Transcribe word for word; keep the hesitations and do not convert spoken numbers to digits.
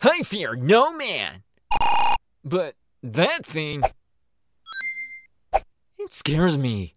I fear no man. But that thing, it scares me.